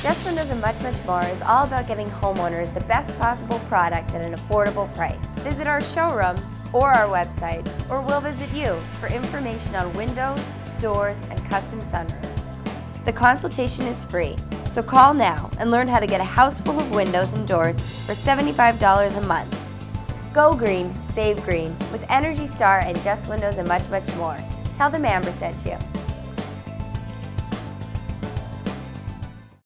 Just Windows and much, much more is all about getting homeowners the best possible product at an affordable price. Visit our showroom or our website, or we'll visit you for information on windows, doors, and custom sunroofs. The consultation is free, so call now and learn how to get a house full of windows and doors for $75 a month. Go green, save green with Energy Star and Just Windows and much, much more. Tell them Amber sent you.